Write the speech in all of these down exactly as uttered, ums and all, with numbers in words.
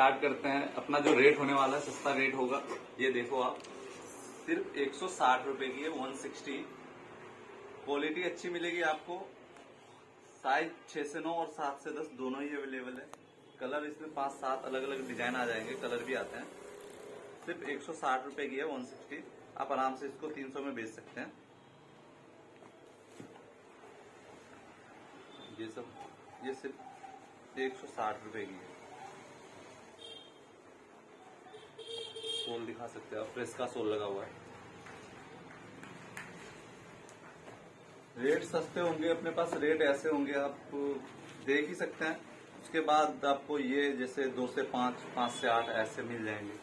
Start करते हैं। अपना जो रेट होने वाला है सस्ता रेट होगा। ये देखो आप, सिर्फ एक सौ साठ रुपए की है, एक सौ साठ। क्वालिटी अच्छी मिलेगी आपको। साइज छह से नौ और सात से दस दोनों ही अवेलेबल है। कलर इसमें पांच सात अलग अलग डिजाइन आ जाएंगे, कलर भी आते हैं। सिर्फ एक सौ साठ रुपए की है, एक सौ साठ। आप आराम से इसको तीन सौ में बेच सकते हैं। ये सब ये सिर्फ एक सौ साठ रुपए की है। सोल दिखा सकते हैं आप, प्रेस का सोल लगा हुआ है। रेट सस्ते होंगे अपने पास, रेट ऐसे होंगे आप देख ही सकते हैं। उसके बाद आपको ये जैसे दो से पांच, पांच से आठ ऐसे मिल जाएंगे।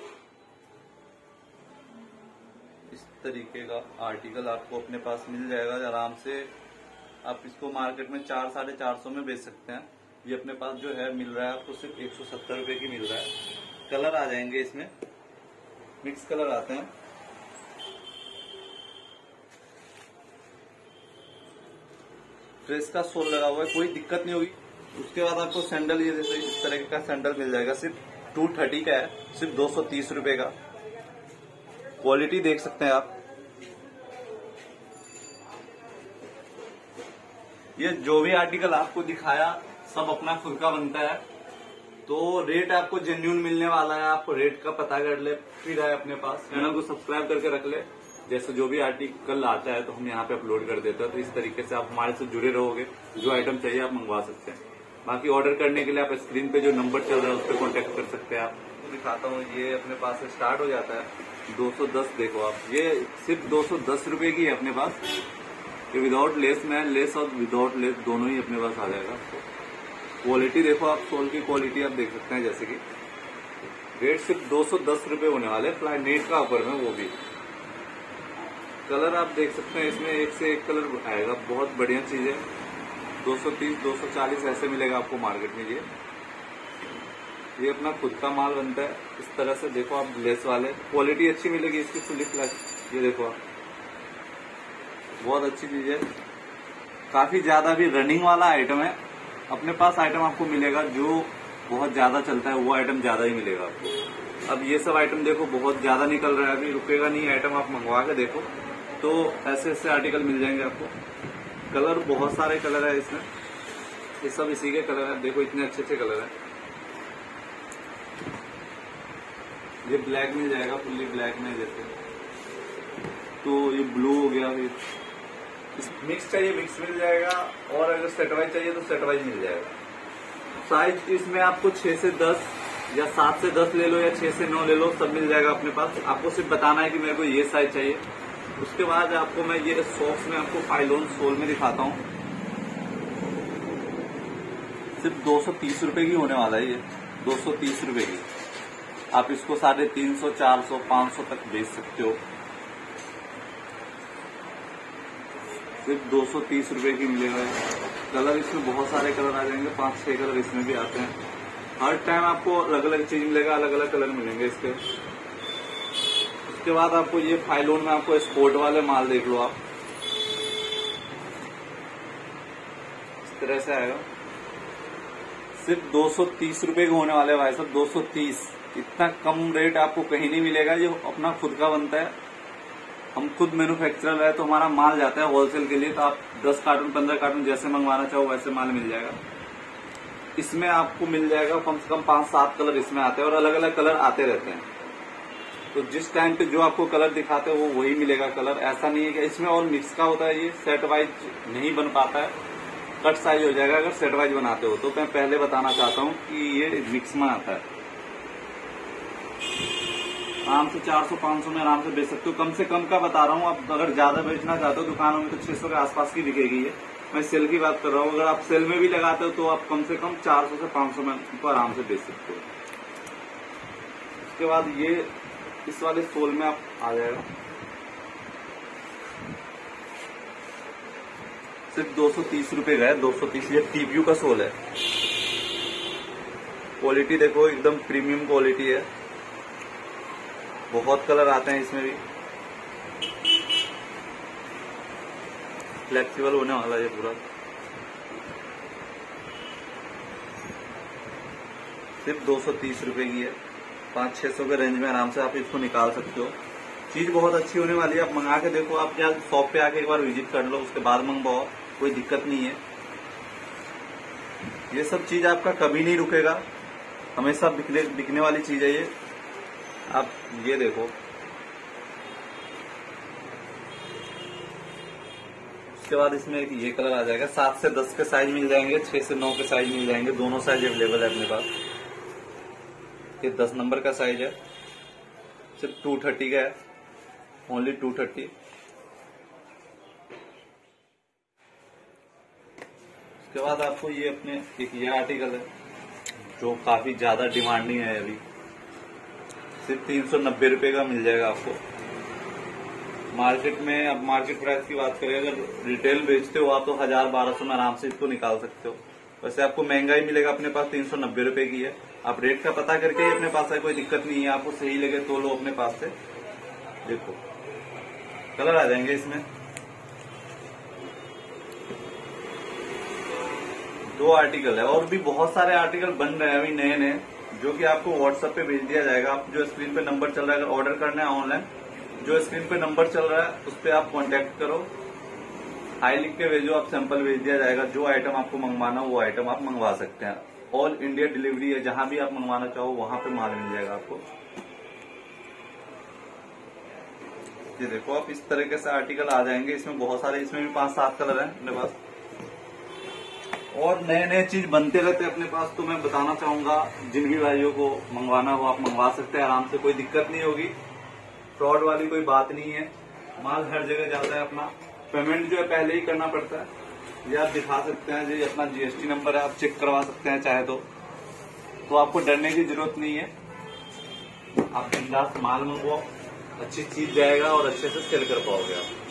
इस तरीके का आर्टिकल आपको अपने पास मिल जाएगा आराम से। आप इसको मार्केट में चार साढ़े चार सौ में बेच सकते हैं। ये अपने पास जो है मिल रहा है आपको सिर्फ एक सौ सत्तर रुपए की मिल रहा है। कलर आ जाएंगे इसमें, मिक्स कलर आते हैं। ड्रेस का सोल लगा हुआ है, कोई दिक्कत नहीं होगी। उसके बाद आपको सैंडल, ये जैसे इस तरह का सैंडल मिल जाएगा। सिर्फ दो सौ तीस का है, सिर्फ दो सौ तीस रुपए का। क्वालिटी देख सकते हैं आप। ये जो भी आर्टिकल आपको दिखाया सब अपना खुद का बनता है, तो रेट आपको जेन्युइन मिलने वाला है। आपको रेट का पता कर ले, फिर आए अपने पास। चैनल को सब्सक्राइब करके रख ले। जैसे जो भी आर्टिकल आता है तो हम यहाँ पे अपलोड कर देते हैं। तो इस तरीके से आप हमारे से जुड़े रहोगे। जो आइटम चाहिए आप मंगवा सकते हैं। बाकी ऑर्डर करने के लिए आप स्क्रीन पे जो नंबर चल रहा है उस पर कॉन्टेक्ट कर सकते हैं। आप दिखाता हूँ, ये अपने पास से स्टार्ट हो जाता है दो सौ दस। देखो आप, ये सिर्फ दो सौ दस रुपए की है अपने पास। ये विदाउट लेस में, लेस और विदाउट लेस दोनों ही अपने पास आ जाएगा। क्वालिटी देखो आप, सोल की क्वालिटी आप देख सकते हैं। जैसे कि रेट सिर्फ दो सौ दस रुपए होने वाले, फ्लाई नेट का ऊपर में, वो भी। कलर आप देख सकते हैं, इसमें एक से एक कलर आएगा। बहुत बढ़िया चीज है। दो सौ तीस, दो सौ चालीस ऐसे मिलेगा आपको मार्केट में। ये ये अपना खुद का माल बनता है। इस तरह से देखो आप, लेस वाले, क्वालिटी अच्छी मिलेगी इसकी, फुली फ्लैश। ये देखो आप, बहुत अच्छी चीज है। काफी ज्यादा भी रनिंग वाला आइटम है। अपने पास आइटम आपको मिलेगा जो बहुत ज्यादा चलता है, वो आइटम ज्यादा ही मिलेगा आपको। अब ये सब आइटम देखो बहुत ज्यादा निकल रहा है, अभी रुकेगा नहीं आइटम। आप मंगवा के देखो तो ऐसे ऐसे आर्टिकल मिल जाएंगे आपको। कलर बहुत सारे कलर है इसमें, ये सब इसी के कलर है। देखो इतने अच्छे अच्छे कलर है। ये ब्लैक मिल जाएगा, फुल्ली ब्लैक में जैसे। तो ये ब्लू हो गया। मिक्स चाहिए मिक्स मिल जाएगा, और अगर सेट वाइज चाहिए तो सेट वाइज मिल जाएगा। साइज इसमें आपको छह से दस या सात से दस ले लो या छह से नौ ले लो, सब मिल जाएगा अपने पास। आपको सिर्फ बताना है कि मेरे को ये साइज चाहिए। उसके बाद आपको मैं ये सॉक्स में आपको पाइलोन सोल में दिखाता हूँ। सिर्फ दो सौ तीस रुपए की होने वाला है ये, दो सौ तीस रुपए की। आप इसको साढ़े तीन सौ, चार सौ, पांच सौ तक बेच सकते हो। सिर्फ दो सौ तीस रुपए की मिलेगा। कलर इसमें बहुत सारे कलर आ जाएंगे, पांच छह कलर इसमें भी आते हैं। हर टाइम आपको अलग अलग चीज मिलेगा, अलग अलग कलर मिलेंगे इसके। उसके बाद आपको ये फाइलोन में आपको स्पोर्ट वाले माल देख लो आप, इस तरह से आएगा। सिर्फ दो सौ तीस रुपए के होने वाले भाई साहब, दो सौ तीस। इतना कम रेट आपको कहीं नहीं मिलेगा। ये अपना खुद का बनता है, हम खुद मैन्युफैक्चरर है, तो हमारा माल जाता है होलसेल के लिए। तो आप दस कार्टून पंद्रह कार्टून जैसे मंगवाना चाहो वैसे माल मिल जाएगा। इसमें आपको मिल जाएगा कम से कम पांच सात कलर इसमें आते हैं, और अलग अलग कलर आते रहते हैं। तो जिस टाइम पे जो आपको कलर दिखाते हैं वो वही मिलेगा कलर। ऐसा नहीं है कि इसमें और मिक्स का होता है। ये सेट वाइज नहीं बन पाता है, कट साइज हो जाएगा अगर सेट वाइज बनाते हो। तो मैं पहले बताना चाहता हूँ कि ये मिक्स में आता है। आराम से चार सौ पांच सौ में आराम से बेच सकते हो। कम से कम का बता रहा हूँ। आप अगर ज्यादा बेचना चाहते हो दुकानों में तो छह सौ के आसपास की बिकेगी ये। मैं सेल की बात कर रहा हूँ। अगर आप सेल में भी लगाते हो तो आप कम से कम चार सौ से पांच सौ में तो आराम से बेच सकते हो। उसके बाद ये इस वाले सोल में आप आ जाएगा। सिर्फ दो सौ तीस रुपए का है, दो सौ तीस। ये टीपीयू का सोल है। क्वालिटी देखो एकदम प्रीमियम क्वालिटी है। बहुत कलर आते हैं इसमें भी। फ्लेक्सिबल होने वाला है ये पूरा। सिर्फ दो सौ तीस रुपए की है। पाँच छह सौ के रेंज में आराम से आप इसको निकाल सकते हो। चीज बहुत अच्छी होने वाली है, आप मंगा के देखो। आप क्या शॉप पे आके एक बार विजिट कर लो, उसके बाद मंगवाओ, कोई दिक्कत नहीं है। ये सब चीज आपका कभी नहीं रुकेगा, हमेशा बिकने बिकने वाली चीज है ये। आप ये देखो, उसके बाद इसमें एक ये कलर आ जाएगा। सात से दस के साइज मिल जाएंगे, छह से नौ के साइज मिल जाएंगे, दोनों साइज अवेलेबल है अपने पास। ये दस नंबर का साइज है, सिर्फ टू थर्टी का है, ओनली टू थर्टी। उसके बाद आपको ये अपने एक ये आर्टिकल है जो काफी ज्यादा डिमांडिंग है अभी, सिर्फ तीन सौ नब्बे रुपए का मिल जाएगा आपको। मार्केट में, अब मार्केट प्राइस की बात करें, अगर रिटेल बेचते हो आप तो हजार बारह सौ में आराम से इसको निकाल सकते हो। वैसे आपको महंगा ही मिलेगा, अपने पास तीन सौ नब्बे रुपए की है। आप रेट का पता करके ही अपने पास है, कोई दिक्कत नहीं है। आपको सही लगे तो लो अपने पास से। देखो कलर आ जाएंगे इसमें, दो आर्टिकल है, और भी बहुत सारे आर्टिकल बन रहे हैं अभी नए नए, जो कि आपको व्हाट्सएप पे भेज दिया जाएगा। आप जो स्क्रीन पे नंबर चल रहा है, अगर ऑर्डर करना है ऑनलाइन, जो स्क्रीन पे नंबर चल रहा है उस पर आप कांटेक्ट करो, हाई लिख के भेजो, आप सैंपल भेज दिया जाएगा। जो आइटम आपको मंगवाना हो वो आइटम आप मंगवा सकते हैं। ऑल इंडिया डिलीवरी है, जहां भी आप मंगवाना चाहो वहां पे माल मिल जाएगा आपको। ये देखो, आप इस तरीके से आर्टिकल आ जाएंगे। इसमें बहुत सारे, इसमें भी पांच सात कलर हैं अपने पास, और नए नए चीज बनते रहते हैं अपने पास। तो मैं बताना चाहूंगा, जिन भी भाइयों को मंगवाना हो आप मंगवा सकते हैं आराम से, कोई दिक्कत नहीं होगी। फ्रॉड वाली कोई बात नहीं है, माल हर जगह जाता है अपना। पेमेंट जो है पहले ही करना पड़ता है। ये आप दिखा सकते हैं, जी अपना जीएसटी नंबर है, आप चेक करवा सकते हैं चाहे तो। तो आपको डरने की जरूरत नहीं है, आप बिंदास माल मंगवाओ, अच्छी चीज जाएगा और अच्छे से सेल कर पाओगे आप।